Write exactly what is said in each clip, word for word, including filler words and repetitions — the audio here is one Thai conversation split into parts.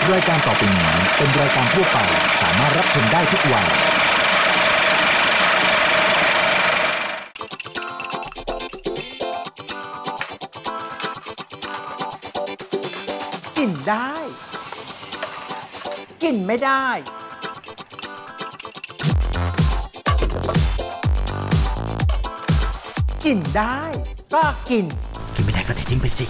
รายการต่อไปนี้เป็นรายการทั่วไปสามารถรับชมได้ทุกวัยกินได้กินไม่ได้กินได้ก็กินกินไม่ได้ก็ทิ้งไปสิ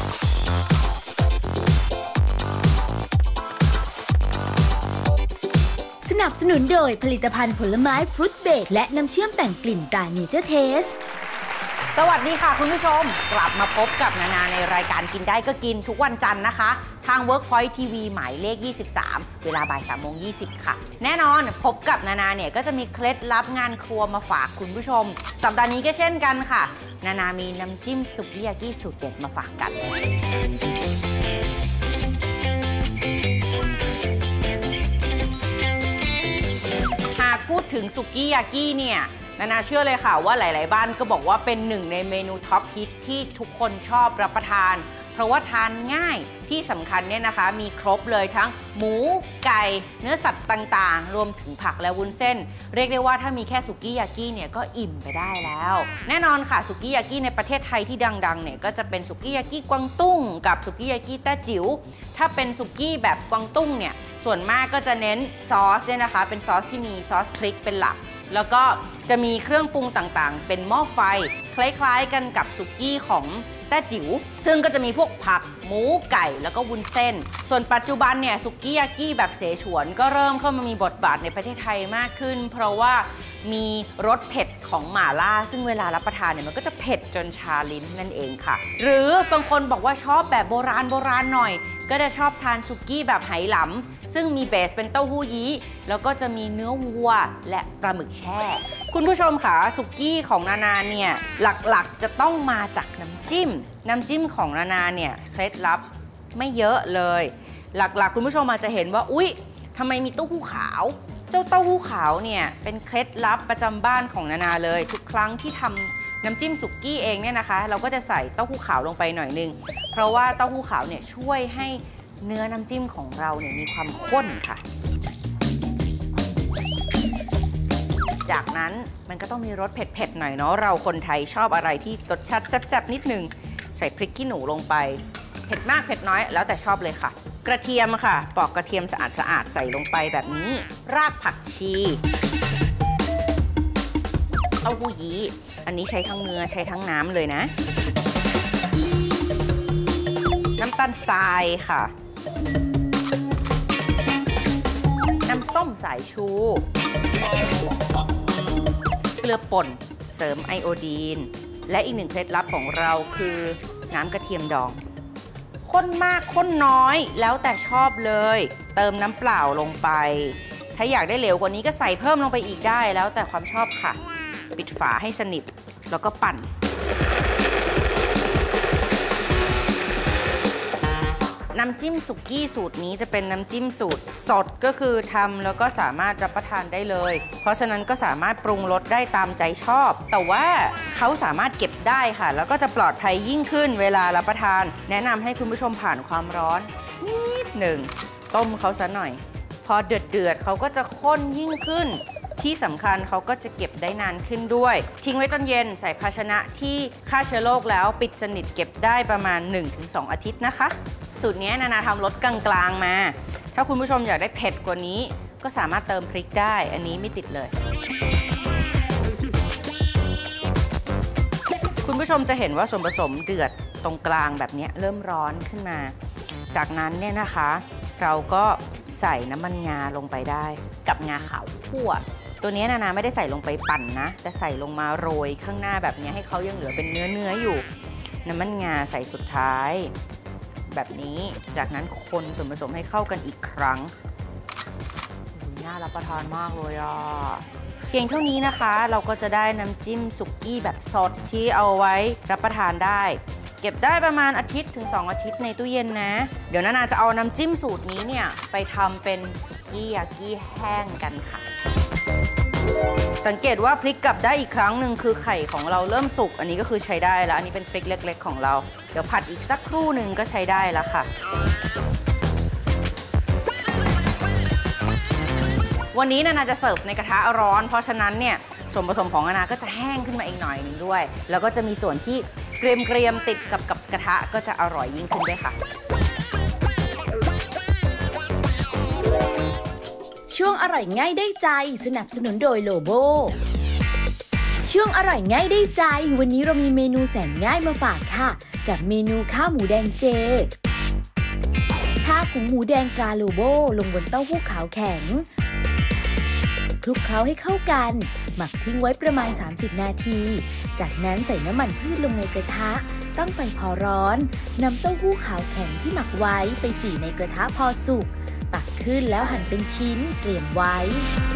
สนับสนุนโดยผลิตภัณฑ์ผลไม้ฟรุตเบรดและน้ำเชื่อมแต่งกลิ่นตราเนเจอร์เทสสวัสดีค่ะคุณผู้ชมกลับมาพบกับนานาในรายการกินได้ก็กินทุกวันจันทร์นะคะทาง Workpoint ที วี หมายเลขยี่สิบสามเวลาบ่ายสามโมงยี่สิบค่ะแน่นอนพบกับนานาเนี่ยก็จะมีเคล็ดลับงานครัวมาฝากคุณผู้ชมสัปดาห์นี้ก็เช่นกันค่ะนานามีน้ำจิ้มสุกิยากิสูตรเด็ดมาฝากกันหากพูดถึงสุกิยากิเนี่ยนานาเชื่อเลยค่ะว่าหลายๆบ้านก็บอกว่าเป็นหนึ่งในเมนูท็อปฮิตที่ทุกคนชอบรับประทานเพราะว่าทานง่ายที่สำคัญเนี่ยนะคะมีครบเลยทั้งหมูไก่เนื้อสัตว์ต่างๆรวมถึงผักและวุ้นเส้นเรียกได้ว่าถ้ามีแค่สุกิยากิเนี่ยก็อิ่มไปได้แล้วแน่นอนค่ะสุกิยากิในประเทศไทยที่ดังๆเนี่ยก็จะเป็นสุกิยากิกวางตุ้งกับสุกิยากิแต้จิ๋วถ้าเป็นสุกี้แบบกวางตุ้งเนี่ยส่วนมากก็จะเน้นซอสเนี่ยนะคะเป็นซอสที่มีซอสพริกเป็นหลักแล้วก็จะมีเครื่องปรุงต่างๆเป็นหม้อไฟคล้ายๆกันกับสุกี้ของแต้จิ๋วซึ่งก็จะมีพวกผักหมูไก่แล้วก็วุ้นเส้นส่วนปัจจุบันเนี่ยสุกี้ยากิแบบเสฉวนก็เริ่มเข้ามามีบทบาทในประเทศไทยมากขึ้นเพราะว่ามีรสเผ็ดของหม่าล่าซึ่งเวลารับประทานเนี่ยมันก็จะเผ็ดจนชาลิ้นนั่นเองค่ะหรือบางคนบอกว่าชอบแบบโบราณโบราณหน่อยก็จะชอบทานสุกี้แบบไหหลำซึ่งมีเบสเป็นเต้าหู้ยี้แล้วก็จะมีเนื้อวัวและปลาหมึกแช่คุณผู้ชมค่ะสุกี้ของนานาเนี่ยหลักๆจะต้องมาจากน้ำจิ้มน้ำจิ้มของนานาเนี่ยเคล็ดลับไม่เยอะเลยหลักๆคุณผู้ชมอาจจะเห็นว่าอุ๊ยทำไมมีเต้าหู้ขาวเจ้าเต้าหู้ขาวเนี่ยเป็นเคล็ดลับประจำบ้านของนานาเลยทุกครั้งที่ทำน้ำจิ้มสุกี้เองเนี่ยนะคะเราก็จะใส่เต้าหู้ขาวลงไปหน่อยนึงเพราะว่าเต้าหู้ขาวเนี่ยช่วยให้เนื้อน้ำจิ้มของเราเนี่ยมีความข้นค่ะจากนั้นมันก็ต้องมีรสเผ็ดๆหน่อยเนาะเราคนไทยชอบอะไรที่รสชาติแซ่บๆนิดนึงใส่พริกขี้หนูลงไปเผ็ดมากเผ็ดน้อยแล้วแต่ชอบเลยค่ะกระเทียมค่ะปอกกระเทียมสะอาดสะอาดใส่ลงไปแบบนี้รากผักชีเต้าหู้ยี้อันนี้ใช้ทั้งเนื้อใช้ทั้งน้ำเลยนะน้ำตาลทรายค่ะน้ำส้มสายชูเกลือป่นเสริมไอโอดีนและอีกหนึ่งเคล็ดลับของเราคือน้ำกระเทียมดองข้นมากข้นน้อยแล้วแต่ชอบเลยเติมน้ำเปล่าลงไปถ้าอยากได้เหลวกว่านี้ก็ใส่เพิ่มลงไปอีกได้แล้วแต่ความชอบค่ะปิดฝาให้สนิทแล้วก็ปั่นน้ำจิ้มสุกี้สูตรนี้จะเป็นน้ำจิ้มสูตรสดก็คือทำแล้วก็สามารถรับประทานได้เลยเพราะฉะนั้นก็สามารถปรุงรสได้ตามใจชอบแต่ว่าเขาสามารถเก็บได้ค่ะแล้วก็จะปลอดภัยยิ่งขึ้นเวลารับประทานแนะนำให้คุณผู้ชมผ่านความร้อนนิดหนึ่งต้มเขาซะหน่อยพอเดือดเดือดเขาก็จะข้นยิ่งขึ้นที่สำคัญเขาก็จะเก็บได้นานขึ้นด้วยทิ้งไว้จนเย็นใส่ภาชนะที่ฆ่าเชื้อโรคแล้วปิดสนิทเก็บได้ประมาณ หนึ่งถึงสอง อาทิตย์นะคะสูตรนี้นานาทำรสกลางๆมาถ้าคุณผู้ชมอยากได้เผ็ดกว่านี้ก็สามารถเติมพริกได้อันนี้ไม่ติดเลยคุณผู้ชมจะเห็นว่าส่วนผสมเดือดตรงกลางแบบนี้เริ่มร้อนขึ้นมาจากนั้นเนี่ยนะคะเราก็ใส่น้ำมันงาลงไปได้กับงาขาวคั่วตัวนี้นานาไม่ได้ใส่ลงไปปั่นนะแต่ใส่ลงมาโรยข้างหน้าแบบนี้ให้เขายังเหลือเป็นเนื้อเนื้ออยู่น้ำมันงาใส่สุดท้ายแบบนี้จากนั้นคนส่วนผสมให้เข้ากันอีกครั้งน่ารับประทานมากเลยอ่ะเพียงเท่านี้นะคะเราก็จะได้น้ำจิ้มสุกี้แบบสดที่เอาไว้รับประทานได้เก็บได้ประมาณอาทิตย์ถึงสองอาทิตย์ในตู้เย็นนะเดี๋ยวนานาจะเอาน้ำจิ้มสูตรนี้เนี่ยไปทำเป็นสุกี้ยากิแห้งกันค่ะสังเกตว่าพลิกกลับได้อีกครั้งหนึ่งคือไข่ของเราเริ่มสุกอันนี้ก็คือใช้ได้แล้วอันนี้เป็นพริกเล็กๆของเราเดี๋ยวผัดอีกสักครู่หนึ่งก็ใช้ได้แล้วค่ะวันนี้นานาจะเสิร์ฟในกระทะร้อนเพราะฉะนั้นเนี่ยส่วนผสมของนานาก็จะแห้งขึ้นมาอีกหน่อยหนึ่งด้วยแล้วก็จะมีส่วนที่เกรียมๆติดกับกับกระทะก็จะอร่อยยิ่งขึ้นด้วยค่ะช่วงอร่อยง่ายได้ใจสนับสนุนโดยโลโบช่วงอร่อยง่ายได้ใจวันนี้เรามีเมนูแสนง่ายมาฝากค่ะกับเมนูข้าวหมูแดงเจทาผงหมูแดงตราโลโบลงบนเต้าหู้ขาวแข็งคลุกเคล้าให้เข้ากันหมักทิ้งไว้ประมาณสามสิบนาทีจากนั้นใส่น้ำมันพืชลงในกระทะตั้งไฟพอร้อนนำเต้าหู้ขาวแข็งที่หมักไว้ไปจี่ในกระทะพอสุกตักขึ้นแล้วหั่นเป็นชิ้นเตรียมไว้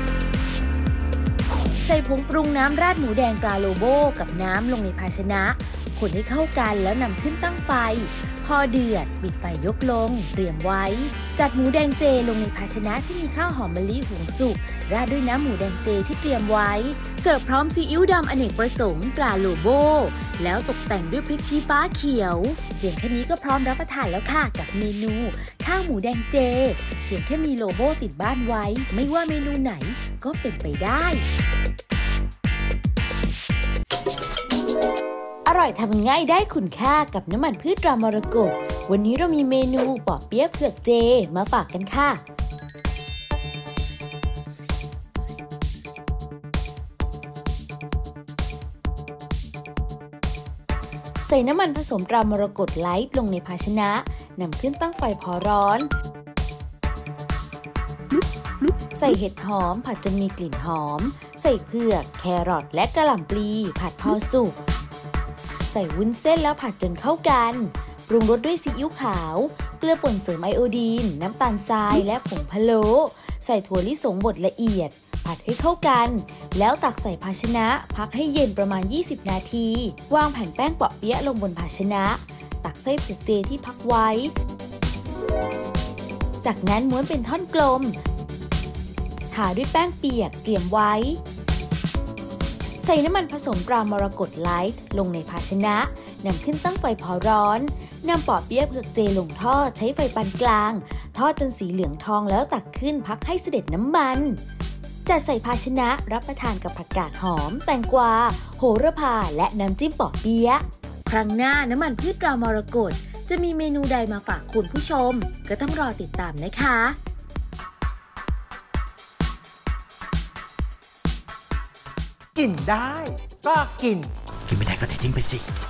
ใส่ผงปรุงน้ำราดหมูแดงตราโลโบกับน้ำลงในภาชนะคนให้เข้ากันแล้วนำขึ้นตั้งไฟพอเดือดปิดไฟยกลงเตรียมไว้จัดหมูแดงเจลงในภาชนะที่มีข้าวหอมมะลิหุงสุกราดด้วยน้ำหมูแดงเจที่เตรียมไว้เสิร์ฟพร้อมซีอิ๊วดำอเนกประสงค์ตราโลโบแล้วตกแต่งด้วยพริกชี้ฟ้าเขียวเพียงแค่นี้ก็พร้อมรับประทานแล้วค่ะกับเมนูข้าวหมูแดงเจเพียงแค่มีโลโบติดบ้านไว้ไม่ว่าเมนูไหนก็เป็นไปได้อร่อยทำง่ายได้คุณค่ากับน้ำมันพืชตรามรกตวันนี้เรามีเมนูปอเปี๊ยะเผือกเจมาฝากกันค่ะใส่น้ำมันผสมตรามรกตไลท์ลงในภาชนะนำขึ้นตั้งไฟพอร้อนใส่เห็ดหอมผัดจนมีกลิ่นหอมใส่เผือกแครอทและกะหล่ำปลีผัดพอสุกใส่วุ้นเส้นแล้วผัดจนเข้ากันปรุงรสด้วยซีอิ๊วขาวเกลือป่นเสริมไอโอดีนน้ำตาลทรายและผงพะโล้ใส่ถั่วลิสงบดละเอียดผัดให้เข้ากันแล้วตักใส่ภาชนะพักให้เย็นประมาณยี่สิบนาทีวางแผ่นแป้งเปาะเปี๊ยะลงบนภาชนะตักไส้เผือกเจที่พักไว้จากนั้นม้วนเป็นท่อนกลมทาด้วยแป้งเปียกเตรียมไว้ใส่น้ำมันผสมตรามรกตไลท์ลงในภาชนะนำขึ้นตั้งไฟพอร้อนนำปอเปี๊ยะเผือกเจลงทอดใช้ไฟปานกลางทอดจนสีเหลืองทองแล้วตักขึ้นพักให้เสด็จน้ำมันจัดใส่ภาชนะรับประทานกับผักกาดหอมแตงกวาโหระพาและน้ำจิ้มปอเปี๊ยะครั้งหน้าน้ำมันพืชตรามรกตจะมีเมนูใดมาฝากคุณผู้ชมก็ต้องรอติดตามนะคะกินได้ก็กินกินไม่ได้ก็เททิ้งไปสิ